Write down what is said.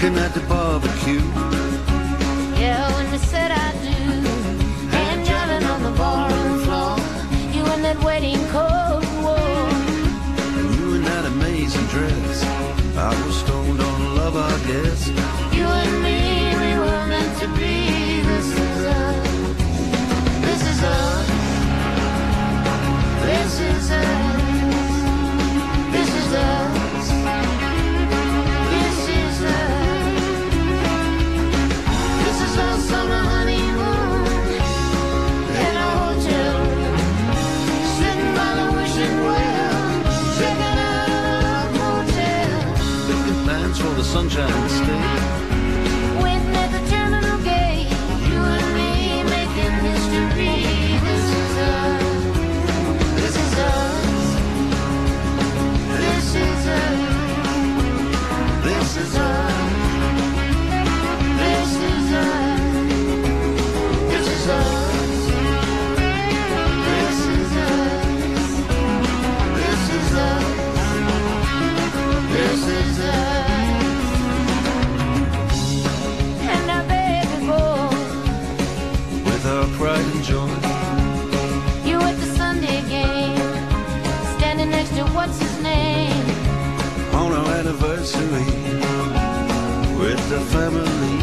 looking at the barbecue. Yeah, when we said I do, and driving on the ballroom floor, you in that wedding coat wore, And you in that amazing dress. I was stoned on love, I guess. you and me, we were meant to be. This is us. This is us. This is us. This is us. This is us. This is our summer honeymoon in a hotel room, sitting by the wishing well, checking out a motel. Making plans for the Sunshine State. Waiting at the terminal gate, you and me making history. This is us. This is us. This is us. This is us. This is us. This is us. This is us. This is us. This is us. And our baby boy, With our pride and joy. you at the Sunday game, standing next to what's his name? On our anniversary. With the family.